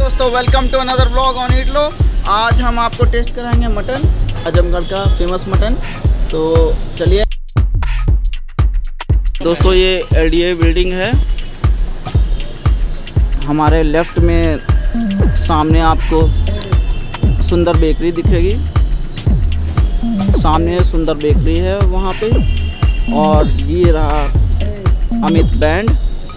दोस्तों, welcome to another vlog on eat लो। आज हम आपको टेस्ट कराएंगे मटन, आजमगढ़ का फेमस मटन। तो चलिए दोस्तों, ये एलडीए बिल्डिंग है। हमारे लेफ्ट में सामने आपको सुंदर बेकरी दिखेगी। सामने सुंदर बेकरी है वहाँ पे। और ये रहा अमित बैंड।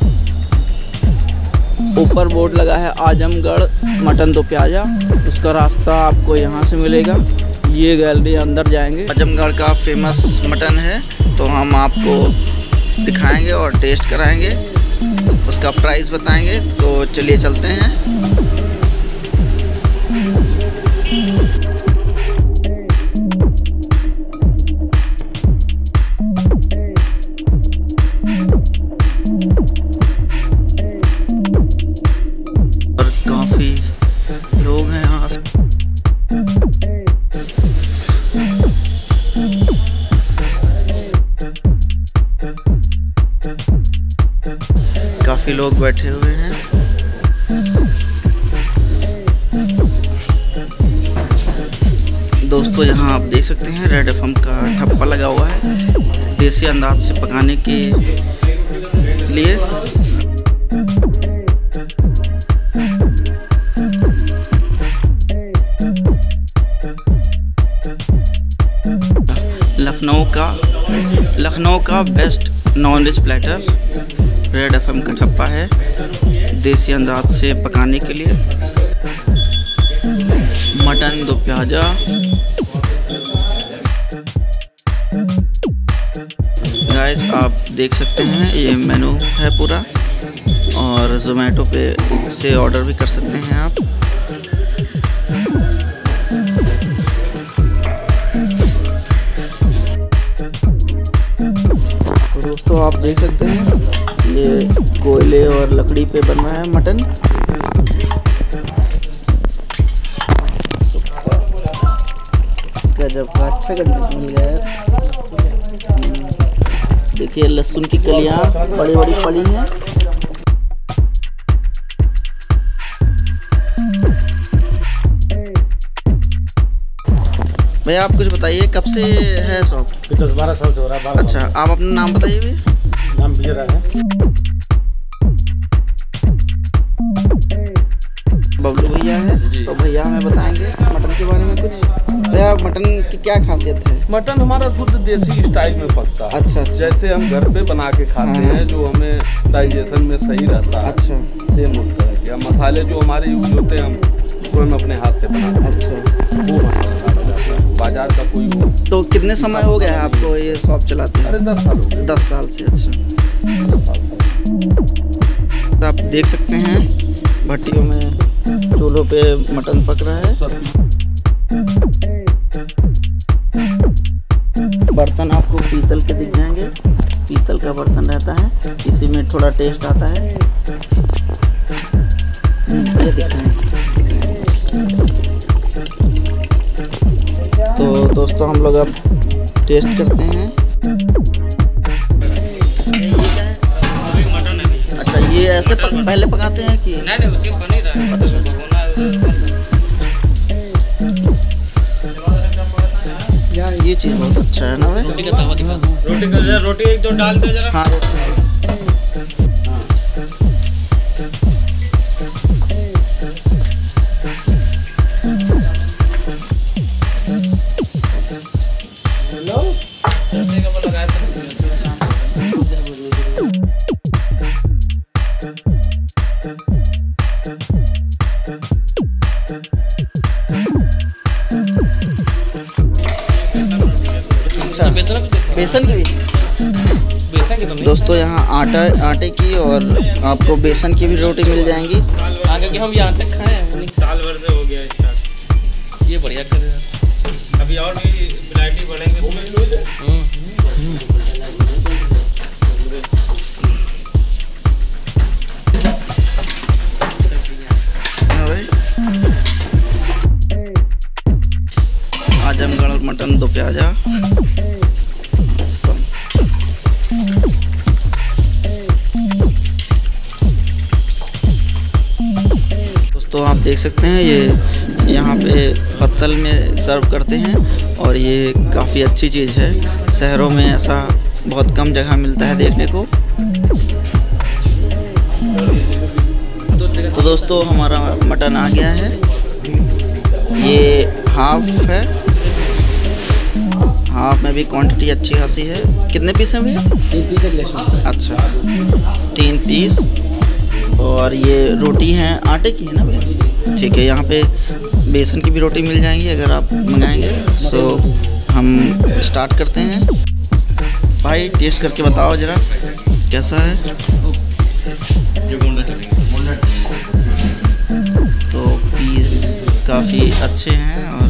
ऊपर बोर्ड लगा है आजमगढ़ मटन दो प्याजा। उसका रास्ता आपको यहाँ से मिलेगा। ये गैलरी अंदर जाएंगे। आजमगढ़ का फेमस मटन है, तो हम आपको दिखाएंगे और टेस्ट कराएंगे, उसका प्राइस बताएंगे। तो चलिए चलते हैं। और काफ़ी लोग हैं यहाँ। काफ़ी लोग बैठे हुए हैं। दोस्तों, यहाँ आप देख सकते हैं रेड एफएम का ठप्पा लगा हुआ है देसी अंदाज से पकाने के लिए। लखनऊ का best non veg platter red FM का ठप्पा है देसी अंदाज से पकाने के लिए। मटन दो प्याजा। गाइस, आप देख सकते हैं ये मेनू है पूरा। और ज़ोमैटो पे से ऑर्डर भी कर सकते हैं आप। तो दोस्तों, आप देख सकते हैं ये कोयले और लकड़ी पे बन रहा है मटन। गजब का अच्छा कंटेंट मिल गया यार। देखिए, लहसुन की कलियां बड़ी बड़ी पड़ी हैं। भैया, आप कुछ बताइए, कब से है शॉप? 10-12 साल से हो रहा है। अच्छा, आप अपना नाम बताइए भैया। नाम विजय राय है। बबलू भैया है। तो भैया हमें बताएंगे मटन के बारे में कुछ। भैया, मटन की क्या खासियत है? मटन हमारा शुद्ध देसी स्टाइल में पकता है। अच्छा। जैसे हम घर पे बना के खाते हैं, जो हमें डाइजेशन में सही रहता है। अच्छा। सेम उस तरह के मसाले जो हमारे यूज होते हैं, हम अपने हाथ से बनाते हैं। अच्छा। वो मसाला। अच्छा। बाजार का कोई वो। तो कितने समय हो गया है आपको ये शॉप चलाते हैं? अरे 10 साल हो गए। 10 साल से। अच्छा। तो आप देख सकते हैं भट्टियों में, चूल्हों पे मटन पक रहा है। बर्तन आपको पीतल के दिख जाएंगे। पीतल का बर्तन रहता है, इसी में थोड़ा टेस्ट आता है। ये दिख रहे हैं। तो दोस्तों, हम लोग अब टेस्ट करते हैं। अच्छा, ये ऐसे पहले पकाते हैं कि नहीं उसी में बन ही रहा है। अच्छा। ये चीज़ बहुत अच्छा है ना भाई। रोटी का तवा दिखा दो। रोटी का जरा, रोटी एक दो डाल दे जरा। हाँ, बेसन की भी। बेसन की तो नहीं। दोस्तों, यहाँ आटे की और आपको बेसन की भी रोटी मिल जाएंगी। आगे कि हम यहाँ तक खाए हैं। साल भर से हो गया स्टार्ट। ये बढ़िया कर रहे हैं। अभी और भी वैरायटी बढ़ेंगे। आजमगढ़ मटन दो प्याजा। दोस्तों आप देख सकते हैं ये यहाँ पे पत्तल में सर्व करते हैं और ये काफ़ी अच्छी चीज़ है। शहरों में ऐसा बहुत कम जगह मिलता है देखने को। तो दोस्तों हमारा मटन आ गया है। ये हाफ है, हाफ में भी क्वांटिटी अच्छी खासी है। कितने पीस हैं भैया? 3 पीस है। अच्छा 3 पीस। और ये रोटी है आटे की है ना भैया? ठीक है। यहाँ पे बेसन की भी रोटी मिल जाएंगी अगर आप मंगाएंगे। सो हम स्टार्ट करते हैं। भाई टेस्ट करके बताओ ज़रा कैसा है। तो पीस काफ़ी अच्छे हैं और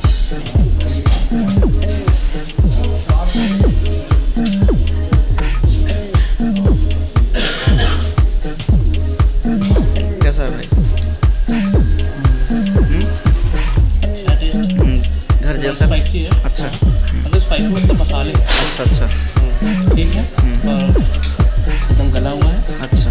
कैसा है भाई? अच्छा टेस्ट, घर जैसा? स्पाइसी है। अच्छा मतलब स्पाइसी मतलब मसाले। अच्छा अच्छा ठीक है। और एकदम गला हुआ है। अच्छा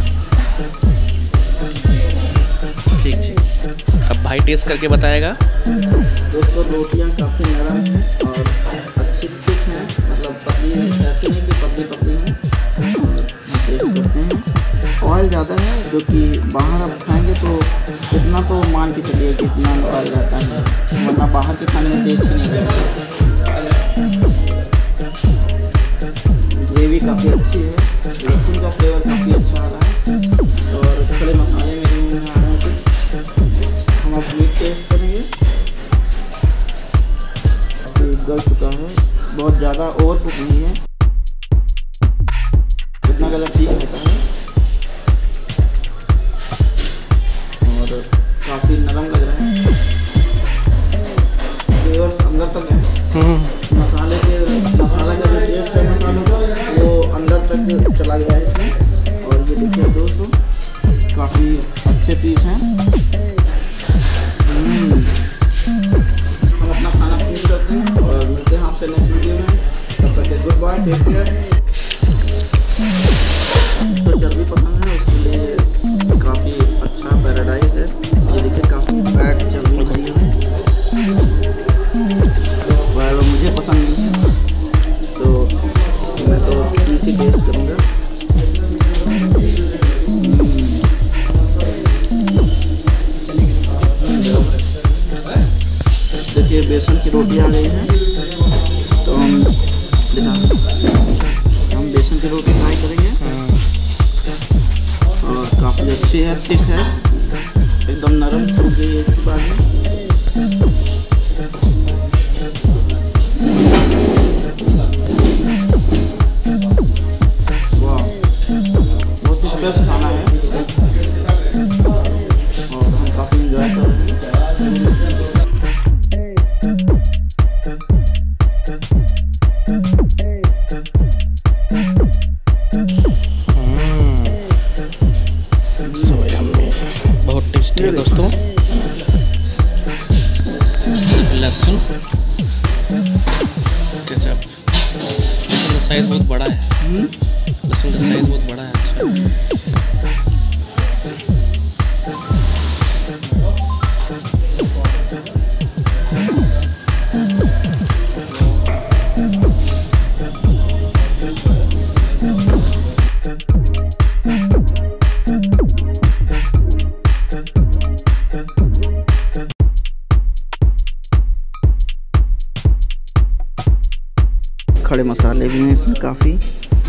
ठीक ठीक। अब भाई टेस्ट करके बताएगा। दोस्तों रोटियां काफ़ी नरम हैं और अच्छी थिक हैं, मतलब पतली ऐसे नहीं कि पतली पतली हैं। टेस्ट करते हैं। ऑयल ज़्यादा है जो कि बाहर आप खाएंगे तो इतना तो मान के चलिए कि इतना ऑयल रहता है, वरना बाहर के खाने में टेस्ट ही नहीं रहता। ग्रेवी काफ़ी अच्छी है, लहसुन का फ्लेवर काफ़ी अच्छा आ रहा है और खड़े मसाले मेरे मुँह में आ रहे हैं कुछ। हम अब मीट टेस्ट करेंगे। अभी गल चुका है, बहुत ज़्यादा ओवर कुक नहीं है, इतना गला ठीक रहता है और काफ़ी नरम लग रहा है। फ्लेवर्स अंदर तक है। मसाला का जो टेस्ट है मसालों का वो अंदर तक चला गया है इसमें। और ये देखिए दोस्तों काफ़ी अच्छे पीस हैं। हम अपना खाना फिनिश करते हैं और मिलते हैं आपसे नेक्स्ट वीडियो में। तब तक गुड बाय, टेक केयर। उसको चर्बी पसंद है उसके लिए काफ़ी अच्छा पैराडाइज है। ये देखिए काफ़ी फैट चर्बी भरी है, पर मुझे पसंद नहीं है तो मैं तो पीस ही टेस्ट करूँगा। देखिए बेसन की रोटी आ गई है तो हम बेसन की रोटी ट्राई करेंगे और काफ़ी अच्छी है, थिक है, एकदम नरम टूट गई है एक बार में। वाह बहुत ही स्पेशल खाना है और हम काफ़ी इंजॉय कर रहे हैं। बहुत टेस्टी है दोस्तों। लहसुन केचप, लहसुन का साइज बहुत बड़ा है। लहसुन का साइज बहुत बड़ा है। अच्छा खड़े मसाले भी हैं इसमें काफ़ी।